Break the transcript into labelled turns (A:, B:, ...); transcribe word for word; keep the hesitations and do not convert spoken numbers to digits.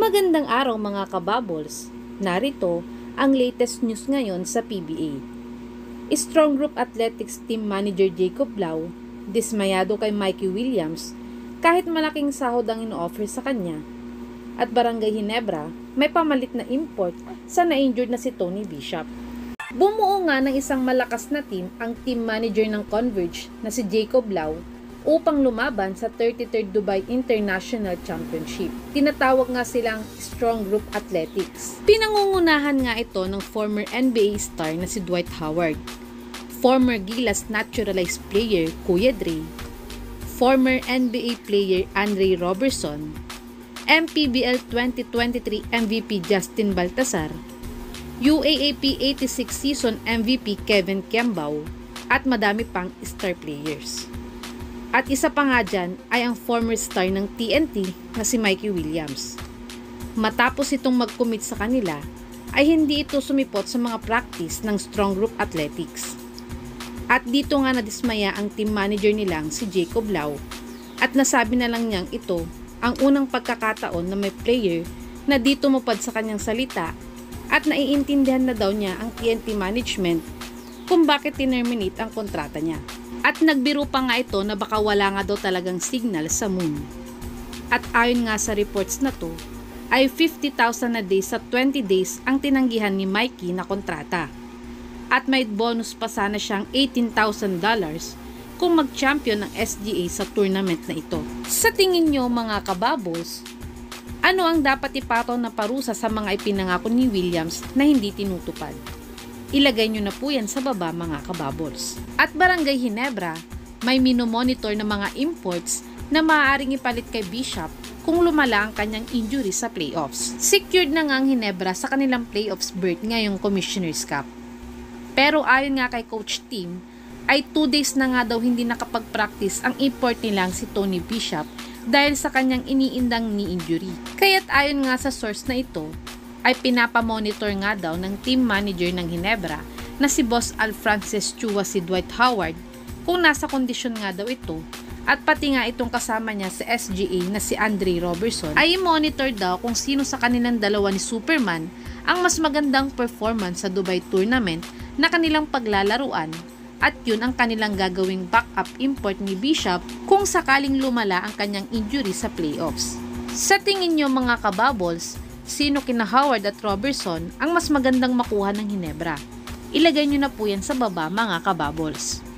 A: Magandang araw mga kababols. Narito ang latest news ngayon sa P B A. Strong Group Athletics Team Manager Jacob Lau, dismayado kay Mikey Williams kahit malaking sahod ang ino-offer sa kanya. At Barangay Ginebra, may pamalit na import sa na-injured na si Tony Bishop. Bumuo nga ng isang malakas na team ang team manager ng Converge na si Jacob Lau upang lumaban sa thirty-third Dubai International Championship. Tinatawag nga silang Strong Group Athletics. Pinangungunahan nga ito ng former N B A star na si Dwight Howard, former Gilas naturalized player Kuya Dre, former N B A player Andre Robertson, M P B L twenty twenty-three M V P Justin Baltasar, U A A P eighty-six season M V P Kevin Kembao, at madami pang star players. At isa pa nga dyan ay ang former star ng T N T na si Mikey Williams. Matapos itong mag-commit sa kanila, ay hindi ito sumipot sa mga practice ng Strong Group Athletics. At dito nga nadismaya ang team manager nilang si Jacob Lau at nasabi na lang niyang ito ang unang pagkakataon na may player na di tumupad sa kanyang salita at naiintindihan na daw niya ang T N T management kung bakit tinerminate ang kontrata niya. At nagbiro pa nga ito na baka wala nga daw talagang signal sa moon. At ayon nga sa reports na to, ay fifty thousand a day sa twenty days ang tinanggihan ni Mikey na kontrata. At may bonus pa sana siyang eighteen thousand dollars kung mag-champion ng S G A sa tournament na ito. Sa tingin nyo mga kababols, ano ang dapat ipataw na parusa sa mga ipinangako ni Williams na hindi tinutupad? Ilagay nyo na po yan sa baba mga kababols. At Barangay Ginebra, may minomonitor na mga imports na maaaring ipalit kay Bishop kung lumala ang kanyang injury sa playoffs. Secured na nga ang Ginebra sa kanilang playoffs berth ngayong Commissioner's Cup. Pero ayon nga kay Coach Tim, ay two days na nga daw hindi nakapag-practice ang import nilang si Tony Bishop dahil sa kanyang iniindang knee injury. Kaya't ayon nga sa source na ito, ay pinapamonitor nga daw ng team manager ng Ginebra na si Boss Al Francis Chua si Dwight Howard kung nasa kondisyon nga daw ito, at pati nga itong kasama niya sa S G A na si Andre Robertson ay monitor daw kung sino sa kanilang dalawa ni Superman ang mas magandang performance sa Dubai tournament na kanilang paglalaruan, at yun ang kanilang gagawing backup import ni Bishop kung sakaling lumala ang kanyang injury sa playoffs. Sa tingin nyo mga kababols, sino kina Howard at Robertson ang mas magandang makuha ng Ginebra? Ilagay nyo na po yan sa baba mga kababols.